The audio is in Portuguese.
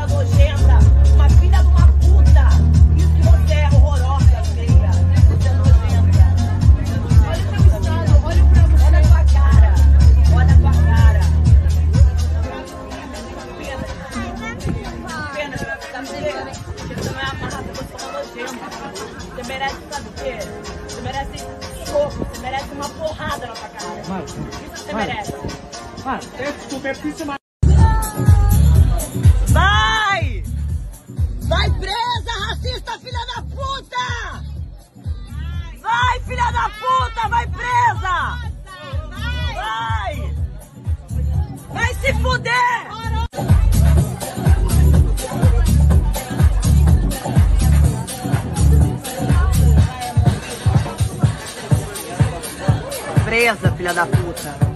uma nojenta, uma filha de uma puta. Isso que você é horrorosa, feia. Você é nojenta. Olha o teu estado, olha a tua cara. Olha a tua cara. Pena, sabe por quê? Porque você não é amada, você é uma nojenta. Você merece, sabe o quê? Você merece soco, você merece uma porrada na tua cara. Isso você merece. Mano, desculpa, é porque você... Vai! Vai presa, racista, filha da puta! Vai, filha da puta, vai presa! Vai! Vai se fuder! Presa, filha da puta!